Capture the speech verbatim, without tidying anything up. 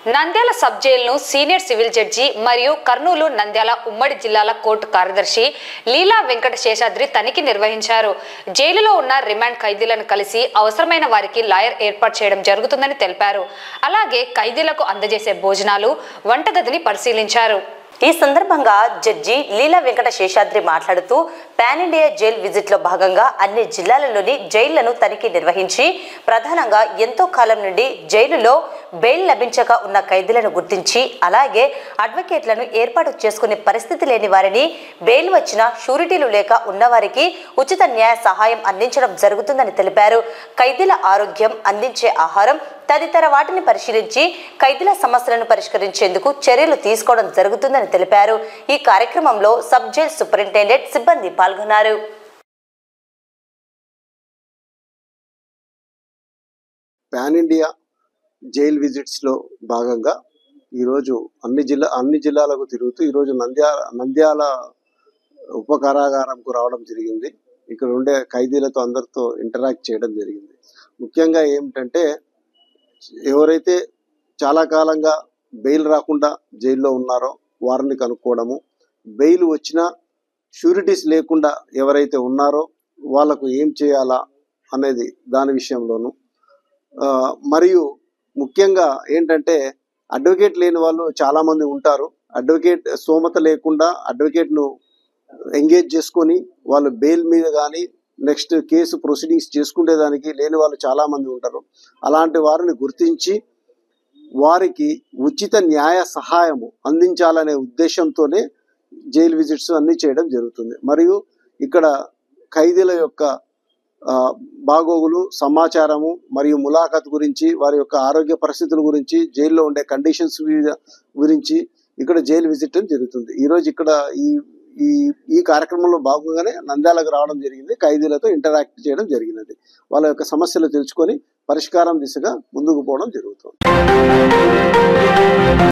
Nandyal sub జైలును senior civil judge మరియు కర్నూలు నంద్యాల ఉమ్మడి జిల్లాల కోర్టు కార్యదర్శి లీలా వెంకట శేషాద్రి తనిఖీ నిర్వహించారు. జైలులో ఉన్న రిమాండ్ ఖైదీలను కలిసి అవసరమైన వారికి లాయర్ ఏర్పాటు చేయడం జరుగుతుందని తెలిపారు. అలాగే ఖైదీలకు అందజేసే భోజనాలు, వంటగదిని పరిశీలించారు. ఈ సందర్భంగా జడ్జి లీలా వెంకట శేషాద్రి మాట్లాడుతూ పాన్ ఇండియా జైల్ విజిట్ లో భాగంగా అన్ని జిల్లాలలోని జైళ్లను తనిఖీ నిర్వహించి ప్రధానంగా ఎంతో కాలం నుండి జైలులో బెయిల్ లభించక ఉన్న ఖైదీలను గుర్తించి అలాగే అడ్వకేట్లను ఏర్పాటు చేసుకునే పరిస్థితి లేని వారిని బెయిల్ వచ్చిన షూరిటీలు లేక ఉన్నవారికి ఉచిత న్యాయ సహాయం అందించడం జరుగుతుందని తెలిపారు. ఖైదీల ఆరోగ్యం, అందించే ఆహారం తదితర వాటిని పరిశీలించి ఖైదీల సమస్యలను పరిష్కరించేందుకు చర్యలు తీసుకోవడం జరుగుతుందని తెలిపారు. ఈ కార్యక్రమంలో సబ్ జైల్ సూపరింటెండెంట్ సిబ్బంది పాల్గొన్నారు. పాన్ ఇండియా జైల్ విజిట్స్ లో భాగంగా ఈరోజు అన్ని జిల్లా అన్ని జిల్లాలకు తిరుగుతూ ఈరోజు నంద్యాల నంద్యాల ఉప కారాగారంకు రావడం జరిగింది. ఇక్కడ ఉండే ఖైదీలతో అందరితో ఇంటరాక్ట్ చేయడం జరిగింది. ముఖ్యంగా ఏమిటంటే ఎవరైతే చాలా కాలంగా బెయిల్ రాకుండా జైల్లో ఉన్నారో వారిని కనుక్కోవడము, బెయిల్ వచ్చినా షూరిటీస్ లేకుండా ఎవరైతే ఉన్నారో వాళ్ళకు ఏం చేయాలా అనేది దాని విషయంలోను, మరియు ముఖ్యంగా ఏంటంటే అడ్వకేట్ లేని వాళ్ళు చాలామంది ఉంటారు. అడ్వకేట్ స్తోమత లేకుండా అడ్వకేట్ను ఎంగేజ్ చేసుకొని వాళ్ళు బెయిల్ మీద కానీ నెక్స్ట్ కేసు ప్రొసీడింగ్స్ చేసుకునేదానికి లేని వాళ్ళు చాలామంది ఉంటారు. అలాంటి వారిని గుర్తించి వారికి ఉచిత న్యాయ సహాయము అందించాలనే ఉద్దేశంతోనే జైలు విజిట్స్ అన్నీ చేయడం జరుగుతుంది. మరియు ఇక్కడ ఖైదీల యొక్క బాగోగులు, సమాచారము మరియు ములాఖత్ గురించి, వారి యొక్క ఆరోగ్య పరిస్థితుల గురించి, జైల్లో ఉండే కండిషన్స్ గురించి ఇక్కడ జైలు విజిట్ జరుగుతుంది. ఈరోజు ఇక్కడ ఈ ఈ ఈ కార్యక్రమంలో భాగంగానే నంద్యాలకు రావడం జరిగింది. ఖైదీలతో ఇంటరాక్ట్ చేయడం జరిగినది. వాళ్ళ యొక్క సమస్యలు తెలుసుకొని పరిష్కారం దిశగా ముందుకు పోవడం జరుగుతుంది.